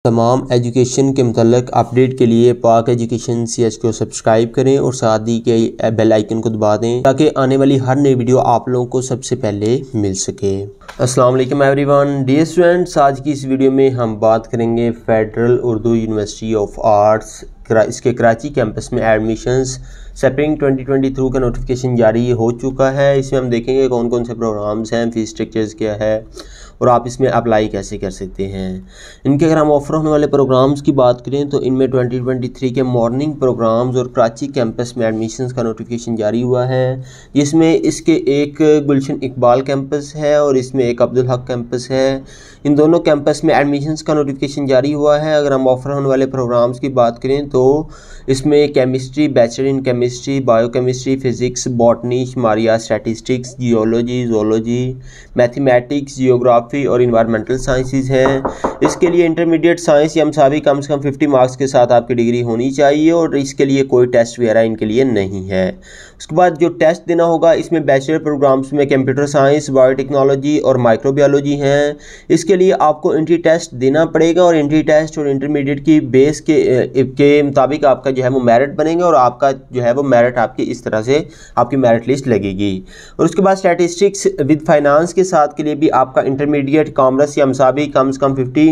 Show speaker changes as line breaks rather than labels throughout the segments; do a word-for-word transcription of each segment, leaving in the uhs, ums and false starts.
तमाम एजुकेशन के मतलब अपडेट के लिए पाक एजुकेशन सी एच को सब्सक्राइब करें और साथ ही के बेल आइकन को दबा दें ताकि आने वाली हर नई वीडियो आप लोगों को सबसे पहले मिल सके। अस्सलाम वालेकुम एवरीवन, डियर स्टूडेंट्स, आज की इस वीडियो में हम बात करेंगे federal Urdu university of arts इसके कराची कैंपस में admissions spring twenty twenty through का नोटिफिकेशन जारी हो चुका है। इसमें हम देखेंगे कौन कौन से प्रोग्राम्स हैं, फीस स्ट्रक्चर्स क्या है और आप इसमें अप्लाई कैसे कर सकते हैं। इनके अगर हम ऑफर होने वाले प्रोग्राम्स की बात करें तो इनमें ट्वेंटी ट्वेंटी थ्री के मॉर्निंग प्रोग्राम्स और कराची कैंपस में एडमिशन्स का नोटिफिकेशन जारी हुआ है, जिसमें इसके एक गुलशन इकबाल कैंपस है और इसमें एक अब्दुल हक कैंपस है। इन दोनों कैंपस में एडमिशन्स का नोटिफिकेशन जारी हुआ है। अगर हम ऑफर होने वाले प्रोग्राम्स की बात करें तो इसमें chemistry, bachelor in chemistry, biochemistry, physics, botany, शुमारिया, statistics, geology, zoology, mathematics, geography और इन्वायरमेंटल साइंसेज हैं। इसके लिए इंटरमीडिएट साइंस या मसावी कम से कम फिफ्टी मार्क्स के साथ आपकी डिग्री होनी चाहिए और इसके लिए कोई टेस्ट वगैरह इनके लिए नहीं है। उसके बाद जो टेस्ट देना होगा इसमें बैचलर प्रोग्राम्स में कंप्यूटर साइंस, बायोटेक्नोलॉजी और माइक्रोबायोलॉजी हैं। इसके लिए आपको एंट्री टेस्ट देना पड़ेगा और एंट्री टेस्ट और इंटरमीडिएट की बेस के के मुताबिक आपका जो है वो मेरिट बनेगा और आपका जो है वो मेरिट आपकी इस तरह से आपकी मेरिट लिस्ट लगेगी। और उसके बाद स्टैटिस्टिक्स विद फाइनेंस के साथ के लिए भी आपका इंटरमीडिएट कॉमर्स या मसावी कम से कम फिफ्टी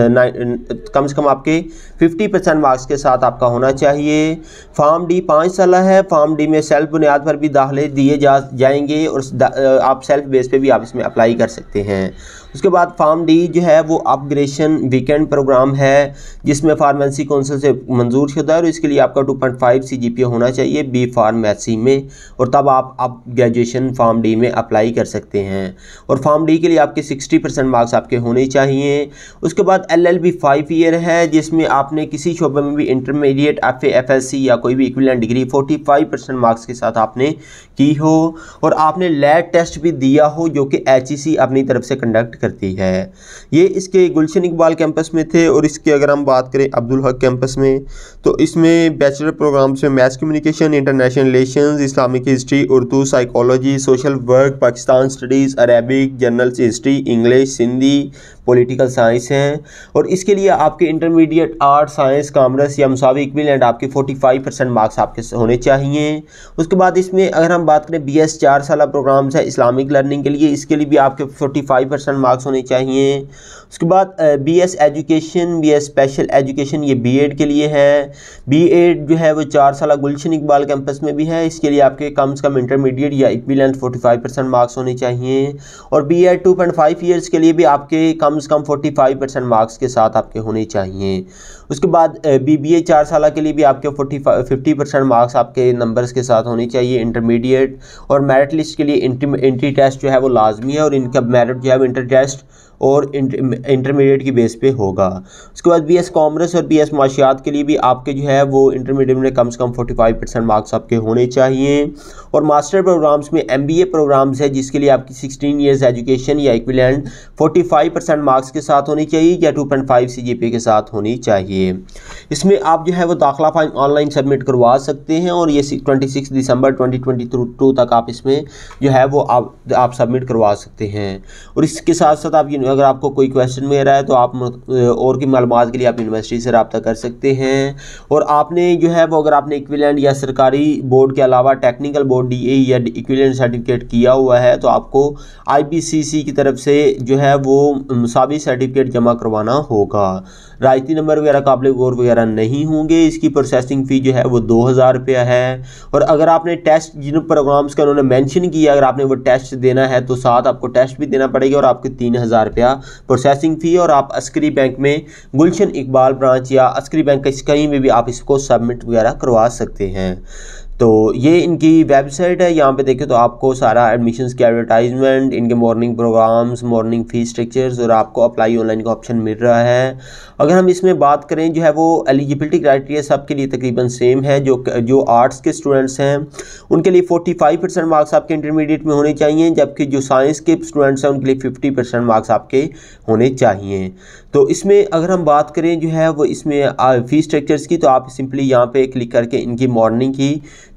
कम से कम आपके फिफ्टी परसेंट मार्क्स के साथ आपका होना चाहिए। फॉर्म डी पाँच साल है। फॉर्म डी में सेल्फ बुनियाद पर भी दाखिले दिए जा जाएंगे और आप सेल्फ बेस पे भी आप इसमें अप्लाई कर सकते हैं। उसके बाद फॉर्म डी जो है वो अपग्रेडेशन वीकेंड प्रोग्राम है, जिसमें फार्मेसी काउंसिल से मंजूर शुदा है और इसके लिए आपका two point five C G P A होना चाहिए बी फार्मेसी में, और तब आप अब ग्रेजुएशन फॉर्म डी में अप्लाई कर सकते हैं। और फॉर्म डी के लिए आपके सिक्सटी परसेंट मार्क्स आपके होने चाहिए। उसके बाद L L B five year है, जिसमें आपने किसी शोबे में भी intermediate, F A, F S C या कोई भी equivalent degree forty five percent marks के साथ आपने की हो और आपने लैब टेस्ट भी दिया हो जो कि एच ई सी अपनी तरफ से कंडक्ट करती है। ये इसके गुलशन इकबाल कैंपस में थे। और इसके अगर हम बात करें अब्दुल हक कैंपस में तो इसमें बैचलर प्रोग्राम्स में maths communication, international relations, Islamic history, Urdu, psychology, social work, Pakistan studies, Arabic, general history, English, Hindi, political science हैं। और इसके लिए आपके इंटरमीडिएट आर्ट, साइंस, कॉमर्स या मसावी इक्विवेलेंट आपके फोर्टी फाइव परसेंट मार्क्स आपके होने चाहिए। उसके बाद इसमें अगर हम बात करें बी एस चार साल प्रोग्राम्स है इस्लामिक लर्निंग के लिए, इसके लिए भी आपके फोर्टी फाइव परसेंट मार्क्स होने चाहिए। उसके बाद B S education, B S special education, ये बी एड के लिए है। बी एड जो है वो चार साल गुलशन इकबाल कैंपस में भी है, इसके लिए आपके कम से कम इंटरमीडिएट या equivalent forty five percent marks होने चाहिए। और B Ed two point five years के लिए भी आपके कम से कम फोर्टी फाइव परसेंट मार्क्स के साथ आपके होने चाहिए। उसके बाद बी बी ए चार साल के लिए भी आपके फोर्टी फिफ्टी परसेंट मार्क्स आपके नंबर्स के साथ होने चाहिए इंटरमीडिएट। और मेरिट लिस्ट के लिए एंट्री टेस्ट जो है वो लाजमी है और इनका मेरिट जो है वो इंटर टेस्ट और इंटरमीडिएट की बेस पे होगा। उसके बाद बी एस कॉमर्स और बी एस माशियात के लिए भी आपके जो है वो इंटरमीडिएट में कम से कम फोर्टी फाइव परसेंट मार्क्स आपके होने चाहिए। और मास्टर प्रोग्राम्स में एम बी ए प्रोग्राम्स है, जिसके लिए आपकी सिक्सटीन ईयर्स एजुकेशन या equivalent forty five percent marks के साथ होनी चाहिए या two point five C G P A के साथ होनी चाहिए। इसमें आप जो है वो दाखिला फाइल ऑनलाइन सबमिट करवा सकते हैं और ये twenty six December twenty twenty two तक आप इसमें जो है वो आप आप सबमिट करवा सकते हैं। और इसके साथ साथ आप अगर आपको कोई क्वेश्चन वगैरह है तो आप और की मालूमात के लिए आप यूनिवर्सिटी से रब्ता कर सकते हैं। और आपने जो है वो अगर आपने इक्विवेलेंट या सरकारी बोर्ड के अलावा टेक्निकल बोर्ड डी ए या इक्विवेलेंट सर्टिफिकेट किया हुआ है तो आपको आई बी सी सी की तरफ से जो है वो मुसावी सर्टिफिकेट जमा करवाना होगा। रायती नंबर वगैरह काबिल गौर वगैरह नहीं होंगे। इसकी प्रोसेसिंग फ़ी जो है वो दो हज़ार रुपया है। और अगर आपने टेस्ट जिन प्रोग्राम्स का उन्होंने मेंशन किया, अगर आपने वो टेस्ट देना है तो साथ आपको टेस्ट भी देना पड़ेगा और आपके तीन हज़ार रुपया प्रोसेसिंग फ़ी। और आप अस्करी बैंक में गुलशन इकबाल ब्रांच या अस्करी बैंक कहीं में भी आप इसको सबमिट वगैरह करवा सकते हैं। तो ये इनकी वेबसाइट है, यहाँ पे देखें तो आपको सारा एडमिशन्स की एडवर्टाइजमेंट, इनके morning programmes, morning fees structures और आपको अप्लाई ऑनलाइन का ऑप्शन मिल रहा है। अगर हम इसमें बात करें जो है वो एलिजिबिलिटी क्राइटेरिया सबके लिए तकरीबन सेम है। जो जो आर्ट्स के स्टूडेंट्स हैं उनके लिए फोर्टी फाइव परसेंट मार्क्स आपके इंटरमीडिएट में होने चाहिए, जबकि जो साइंस के स्टूडेंट्स हैं उनके लिए फिफ्टी परसेंट मार्क्स आपके होने चाहिए। तो इसमें अगर हम बात करें जो है वो इसमें फ़ीस स्ट्रक्चर्स की, तो आप सिंपली यहाँ पे क्लिक करके इनकी मॉर्निंग की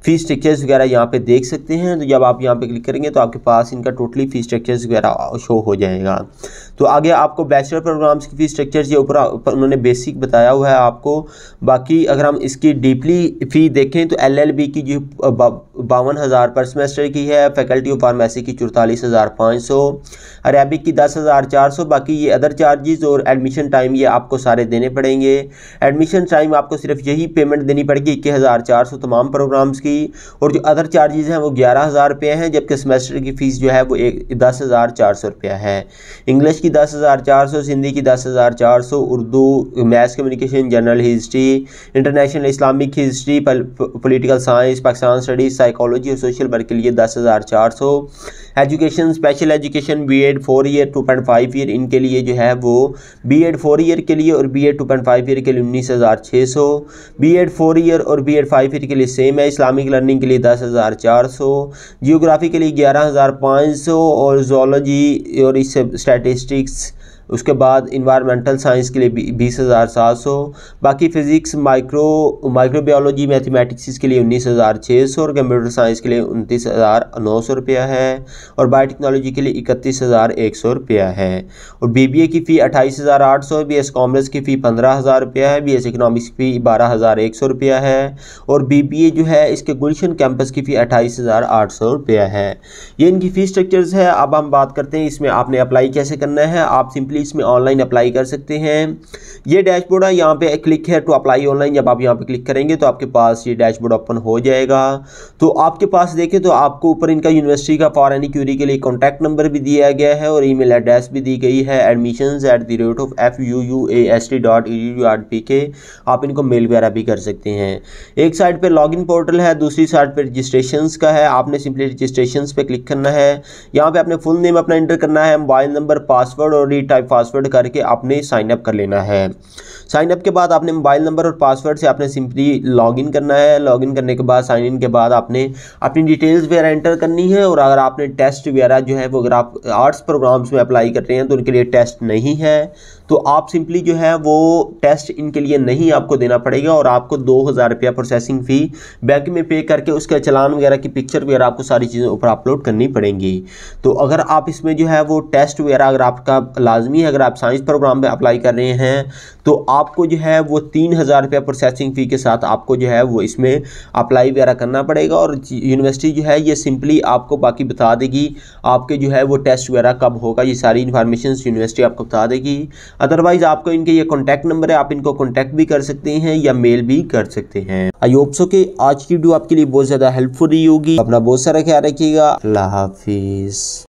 फ़ी स्ट्रक्चर्स वगैरह यहाँ पे देख सकते हैं। तो जब आप यहाँ पे क्लिक करेंगे तो आपके पास इनका टोटली फ़ी स्ट्रक्चर्स वगैरह शो हो जाएगा। तो आगे आपको बैचलर प्रोग्राम्स की फ़ी स्ट्रक्चर्स ये ऊपर उन्होंने बेसिक बताया हुआ है आपको। बाकी अगर हम इसकी डीपली फ़ी देखें तो एल एल बी की जो बावन हज़ार पर सेमेस्टर की है, फैकल्टी ऑफ फार्मेसी की चौतालीस हज़ार पाँच सौ, अरेबिक की दस हज़ार चार सौ। बाकी ये अदर चार्जेस और एडमिशन टाइम ये आपको सारे देने पड़ेंगे। एडमिशन टाइम आपको सिर्फ यही पेमेंट देनी पड़ेगी इक्कीस हज़ार चार सौ तमाम प्रोग्राम्स की, और जो अदर चार्जेस हैं वो ग्यारह हज़ार रुपये हैं, जबकि सेमेस्टर की फ़ीस जो है वो एक दस हज़ार चार सौ रुपया है। इंग्लिश की दस हज़ार चार सौ, हिंदी की दस हज़ार चार सौ, Urdu, maths communication, general history, international Islamic history, political science, Pakistan studies, psychology और सोशल वर्क के लिए दस हज़ार चार सौ। Education, special education, B Ed four year two point five year, इनके लिए जो है वो बी एड फोर ईयर के लिए और B Ed two point five year के लिए उन्नीस हज़ार छः सौ, बी एड फोर ईयर और बी एड फाइव ईयर के लिए सेम है। इस्लामिक लर्निंग के लिए दस हज़ार चार सौ, जियोग्राफी के लिए ग्यारह हज़ार पाँच सौ, और जोलॉजी और इस स्टैटिस्टिक्स, उसके बाद इन्वायरमेंटल साइंस के लिए बीस हज़ार सात सौ। बाकी फ़िज़िक्स, माइक्रो माइक्रोबायोलॉजी, मैथमेटिक्स के लिए उन्नीस हज़ार छः सौ और कंप्यूटर साइंस के लिए उनतीस हज़ार नौ सौ रुपया है, और बायोटेक्नोलॉजी के लिए इकतीस हज़ार एक सौ रुपया है। और बीबीए की फ़ी अट्ठाईस हज़ार आठ सौ, बी एस कॉमर्स की फ़ी पंद्रह हज़ार रुपया है, बी एस इकनॉमिक्स की फ़ी बारह हज़ार एक सौ रुपया है, और बीबीए जो है इसके गुलशन कैंपस की फ़ी अट्ठाईस हज़ार आठ सौ रुपया है। ये इनकी फ़ी स्ट्रक्चर्स है। अब हम बात करते हैं इसमें आपने अप्लाई कैसे करना है। आप सिंपली इसमें ऑनलाइन अप्लाई कर सकते हैं। ये डैशबोर्ड है, यहाँ पे क्लिक है टू अप्लाई ऑनलाइन। जब आप यहाँ पे क्लिक करेंगे तो आपके पास ये डैशबोर्ड ओपन हो जाएगा। तो आपके पास देखें तो आपको ऊपर इनका यूनिवर्सिटी का फॉर एनी क्यूरी के लिए कॉन्टैक्ट नंबर भी दिया गया है और ईमेल एड्रेस भी दी गई है, admissions at the rate of F U U A S T dot E D U dot P K. आप इनको मेल वगैरह भी कर सकते हैं। एक साइड पे लॉगिन पोर्टल है, दूसरी साइड पे रजिस्ट्रेशन का है। आपने सिंपली रजिस्ट्रेशन पे क्लिक करना है। यहाँ पे अपने फुल नेम अपना एंटर करना है, मोबाइल नंबर, पासवर्ड और रीटाइप पासवर्ड करके आपने साइन अप कर लेना है। साइन अप के बाद आपने मोबाइल नंबर और पासवर्ड से आपने सिंपली लॉगिन करना है। लॉगिन करने के बाद साइन इन के बाद आपने अपनी डिटेल्स वगैरह एंटर करनी है। और अगर आपने टेस्ट वगैरह जो है वो अगर आप आर्ट्स प्रोग्राम्स में अप्लाई कर रहे हैं तो उनके लिए टेस्ट नहीं है, तो आप सिंपली जो है वो टेस्ट इनके लिए नहीं आपको देना पड़ेगा और आपको दो हज़ार रुपया प्रोसेसिंग फ़ी बैंक में पे करके उसका चलान वगैरह की पिक्चर वगैरह आपको सारी चीज़ें ऊपर अपलोड करनी पड़ेंगी। तो अगर आप इसमें जो है वो टेस्ट वगैरह अगर आपका लाजमी है, अगर आप साइंस प्रोग्राम में अप्लाई कर रहे हैं तो आपको जो है वो तीन हज़ार रुपया प्रोसेसिंग फ़ी के साथ आपको जो है वो इसमें अप्लाई वगैरह करना पड़ेगा। और यूनिवर्सिटी जो है ये सिंपली आपको बाकी बता देगी आपके जो है वो टेस्ट वगैरह कब होगा, ये सारी इन्फॉर्मेशन यूनिवर्सिटी आपको बता देगी। अदरवाइज आपको इनके ये कॉन्टैक्ट नंबर है, आप इनको कॉन्टैक्ट भी कर सकते हैं या मेल भी कर सकते हैं। आई होप सो कि आज की वीडियो आपके लिए बहुत ज़्यादा हेल्पफुल रही होगी। अपना बहुत सारा ख्याल रखिएगा। अल्लाह हाफिज़।